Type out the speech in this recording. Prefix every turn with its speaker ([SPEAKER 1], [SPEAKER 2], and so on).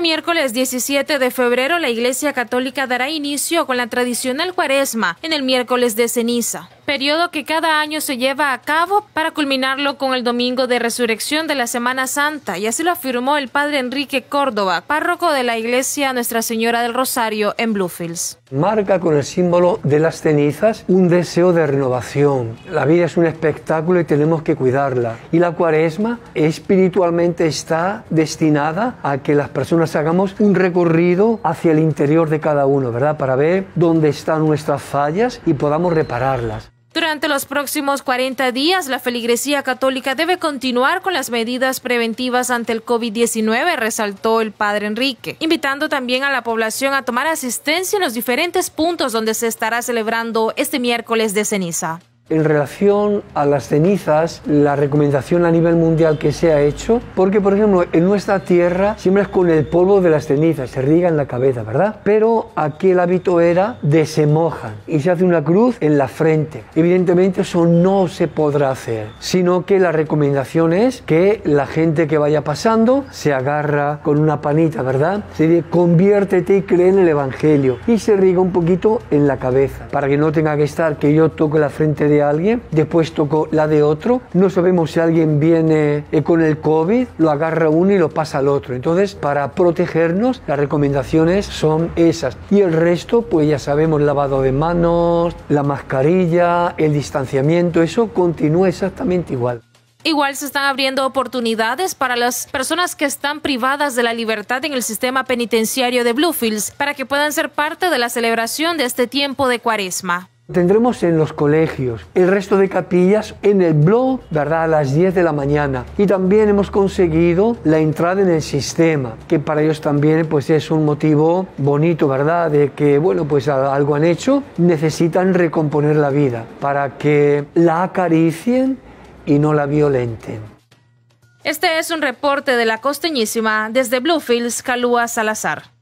[SPEAKER 1] miércoles 17 de febrero, la Iglesia Católica dará inicio con la tradicional Cuaresma en el miércoles de ceniza, periodo que cada año se lleva a cabo para culminarlo con el domingo de resurrección de la Semana Santa, y así lo afirmó el padre Enrique Córdoba, párroco de la Iglesia Nuestra Señora del Rosario en Bluefields.
[SPEAKER 2] Marca con el símbolo de las cenizas un deseo de renovación. La vida es un espectáculo y tenemos que cuidarla. Y la Cuaresma espiritualmente está destinada a que las personas hagamos un recorrido hacia el interior de cada uno, ¿verdad? Para ver dónde están nuestras fallas y podamos repararlas.
[SPEAKER 1] Durante los próximos 40 días, la feligresía católica debe continuar con las medidas preventivas ante el COVID-19, resaltó el padre Enrique, invitando también a la población a tomar asistencia en los diferentes puntos donde se estará celebrando este miércoles de ceniza.
[SPEAKER 2] En relación a las cenizas, la recomendación a nivel mundial que se ha hecho, porque por ejemplo en nuestra tierra siempre es con el polvo de las cenizas, se riega en la cabeza, ¿verdad? Pero aquí el hábito era de se mojan y se hace una cruz en la frente. Evidentemente eso no se podrá hacer, sino que la recomendación es que la gente que vaya pasando se agarra con una panita, ¿verdad? Se dice conviértete y cree en el Evangelio y se riega un poquito en la cabeza, para que no tenga que estar que yo toque la frente de alguien, después toco la de otro, no sabemos si alguien viene con el COVID, lo agarra uno y lo pasa al otro. Entonces, para protegernos, las recomendaciones son esas. Y el resto, pues ya sabemos, lavado de manos, la mascarilla, el distanciamiento, eso continúa exactamente igual.
[SPEAKER 1] Igual se están abriendo oportunidades para las personas que están privadas de la libertad en el sistema penitenciario de Bluefields para que puedan ser parte de la celebración de este tiempo de Cuaresma.
[SPEAKER 2] Tendremos en los colegios, el resto de capillas en el blog, ¿verdad? A las 10 de la mañana. Y también hemos conseguido la entrada en el sistema, que para ellos también pues es un motivo bonito, ¿verdad? De que, bueno, pues algo han hecho, necesitan recomponer la vida para que la acaricien y no la violenten.
[SPEAKER 1] Este es un reporte de La Costeñísima desde Bluefields, Kalua Salazar.